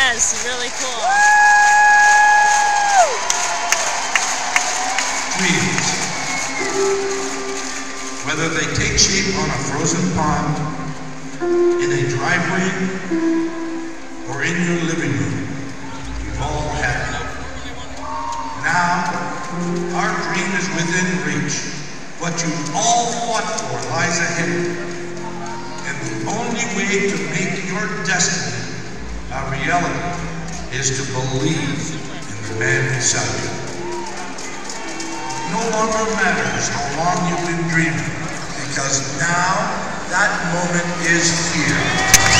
Yes, really cool. Dreams. Whether they take shape on a frozen pond, in a driveway, or in your living room, we've all had them. Now, our dream is within reach. What you've all fought for lies ahead. And the only way to make your destiny a reality is to believe in the man beside you. No longer matters how long you've been dreaming, because now that moment is here.